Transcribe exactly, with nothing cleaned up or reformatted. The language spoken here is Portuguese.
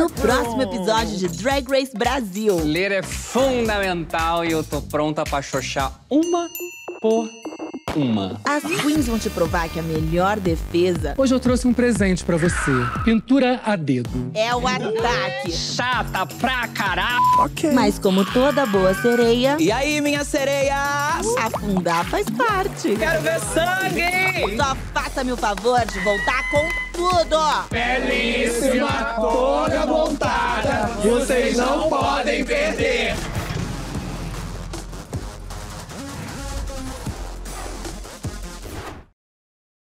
no próximo episódio de Drag Race Brasil. Ler é fundamental e eu tô pronta pra xoxar uma por uma. As queens vão te provar que a melhor defesa Hoje eu trouxe um presente pra você. Pintura a dedo. é o ataque. Chata pra caralho! Ok. Mas como toda boa sereia, E aí, minhas sereias? afundar faz parte. Quero ver sangue! Só faça-me o favor de voltar com tudo. Belíssima, toda montada. Você